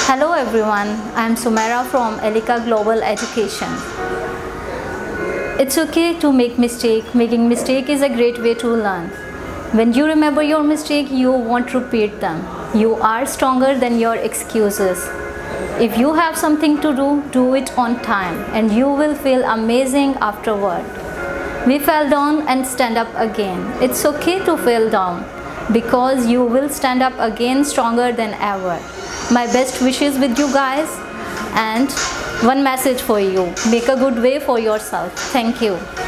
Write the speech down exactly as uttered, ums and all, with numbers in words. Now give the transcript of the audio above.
Hello everyone, I am Sumaira from ELICA Global Education. It's okay to make mistake. Making mistake is a great way to learn. When you remember your mistake, you won't repeat them. You are stronger than your excuses. If you have something to do, do it on time and you will feel amazing afterward. We fell down and stand up again. It's okay to fall down because you will stand up again stronger than ever. My best wishes with you guys, and one message for you: make a good way for yourself. Thank you.